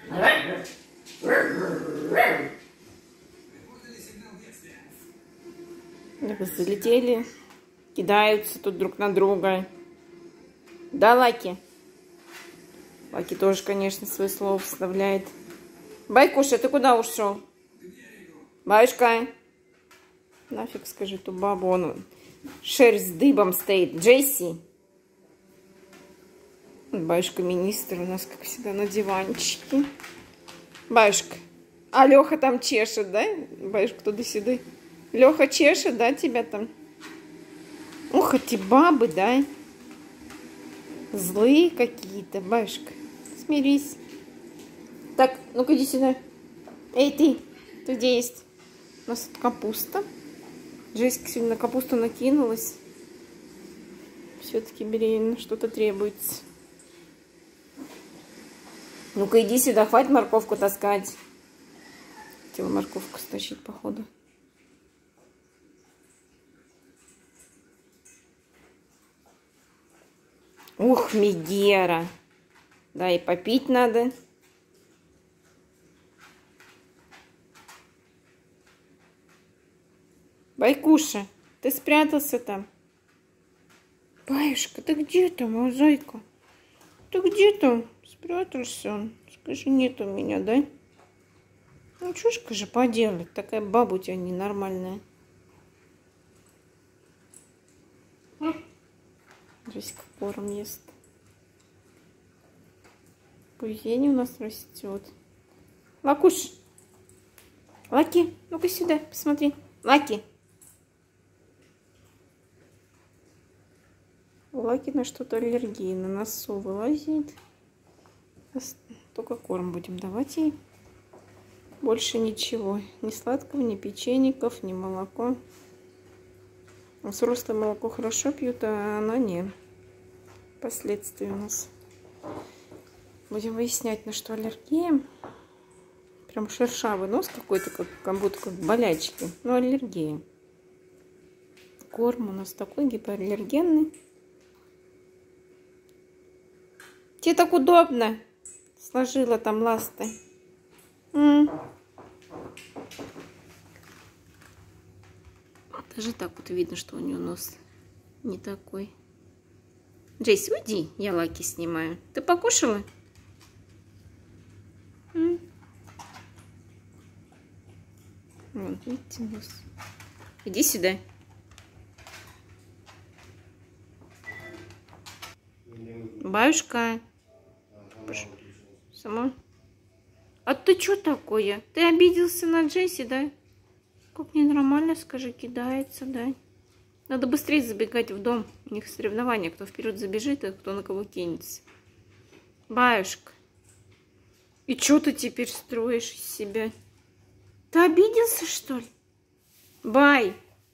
Залетели, кидаются тут друг на друга. Да, Лаки? Лаки тоже, конечно, свое слово вставляет. Байкуша, ты куда ушел? Баюшка. Нафиг, скажи ту бабу, он шерсть дыбом стоит. Джесси. Баюшка министр у нас, как всегда, на диванчике. Баюшка. А Леха там чешет, да? Баюшка туда-сюда. Леха чешет, да, тебя там? Ух, эти бабы, да? Злые какие-то, Баюшка. Смирись. Так, ну-ка иди сюда. Эй, ты где есть? У нас тут капуста. Джессика сегодня на капусту накинулась. Все-таки беременна, что-то требуется. Ну-ка иди сюда, хватит морковку таскать. Хотела морковку стащить, походу. Ух, Мегера. Да, и попить надо. Байкуша, ты спрятался там? Баюшка, ты где там, моя зайка? Ты где там? Спрятался? Скажи, нет у меня, да? Ну, что же поделать? Такая баба у тебя ненормальная. Джессика корм ест. Кузень у нас растет. Лакуш. Лаки, ну-ка сюда, посмотри. Лаки. У Лаки на что-то аллергия, на носу вылазит. Только корм будем давать ей. Больше ничего. Ни сладкого, ни печеньков, ни молоко. Взрослое молоко хорошо пьют, а она не. Последствия у нас. Будем выяснять, на что аллергия. Прям шершавый нос какой-то, как будто как болячки. Ну, аллергия. Корм у нас такой гипоаллергенный. Тебе так удобно. Сложила там ласты. Даже так вот видно, что у нее нос не такой. Джейси, уйди, я Лаки снимаю. Ты покушала? Вот, видите, нос. Иди сюда. Баюшка. Сама. А ты что такое? Ты обиделся на Джесси, да? Как ненормально, скажи, кидается, да? Надо быстрее забегать в дом. У них соревнования, кто вперед забежит, а кто на кого кинется. Баюшка. И что ты теперь строишь из себя? Ты обиделся, что ли? Бай.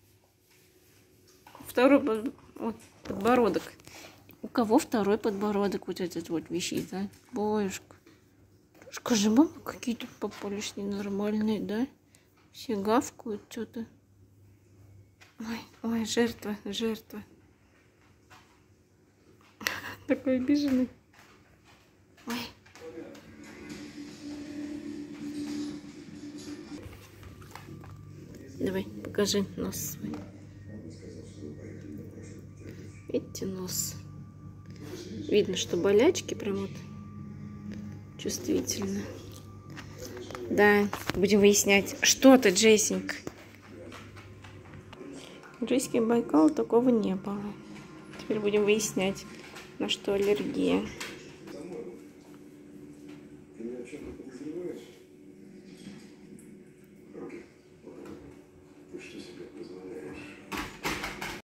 Второй подбородок. У кого второй подбородок вот этот вот висит, а? Баюшка. Скажи, мама, какие-то попались ненормальные, да? Все гавкают что-то. Ой, жертва. Такой обиженный. Ой. Давай, покажи нос свой. Видите, нос. Видно, что болячки прям вот чувствительно. Да, будем выяснять, что ты, Джессинг. У Джессики Байкала такого не было. Теперь будем выяснять, на что аллергия.